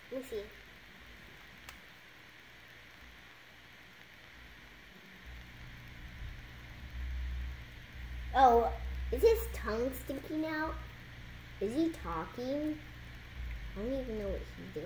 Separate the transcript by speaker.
Speaker 1: Let me see. Oh, is his tongue sticking out? Is he talking? I don't even know what he's